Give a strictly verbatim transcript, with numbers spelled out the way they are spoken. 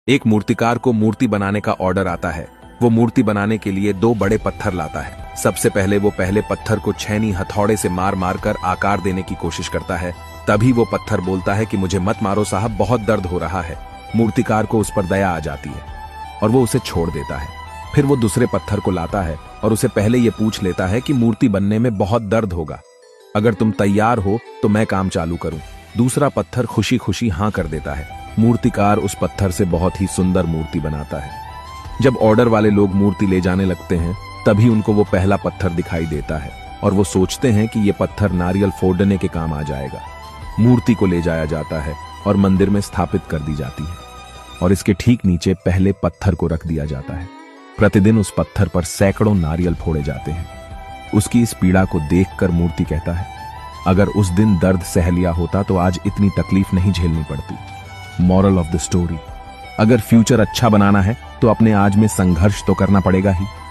एक मूर्तिकार को मूर्ति बनाने का ऑर्डर आता है। वो मूर्ति बनाने के लिए दो बड़े पत्थर लाता है। सबसे पहले वो पहले पत्थर को छेनी हथौड़े से मार मार कर आकार देने की कोशिश करता है। तभी वो पत्थर बोलता है कि मुझे मत मारो साहब, बहुत दर्द हो रहा है। मूर्तिकार को उस पर दया आ जाती है और वो उसे छोड़ देता है। फिर वो दूसरे पत्थर को लाता है और उसे पहले ये पूछ लेता है कि मूर्ति बनने में बहुत दर्द होगा, अगर तुम तैयार हो तो मैं काम चालू करूं। दूसरा पत्थर खुशी खुशी हाँ कर देता है। मूर्तिकार उस पत्थर से बहुत ही सुंदर मूर्ति बनाता है। जब ऑर्डर वाले लोग मूर्ति ले जाने लगते हैं तभी उनको वो पहला पत्थर दिखाई देता है और वो सोचते हैं कि ये पत्थर नारियल फोड़ने के काम आ जाएगा। मूर्ति को ले जाया जाता है और मंदिर में स्थापित कर दी जाती है और इसके ठीक नीचे पहले पत्थर को रख दिया जाता है। प्रतिदिन उस पत्थर पर सैकड़ों नारियल फोड़े जाते हैं। उसकी इस पीड़ा को देखकर मूर्ति कहता है, अगर उस दिन दर्द सह लिया होता तो आज इतनी तकलीफ नहीं झेलनी पड़ती। मॉरल ऑफ द स्टोरी, अगर फ्यूचर अच्छा बनाना है तो अपने आज में संघर्ष तो करना पड़ेगा ही।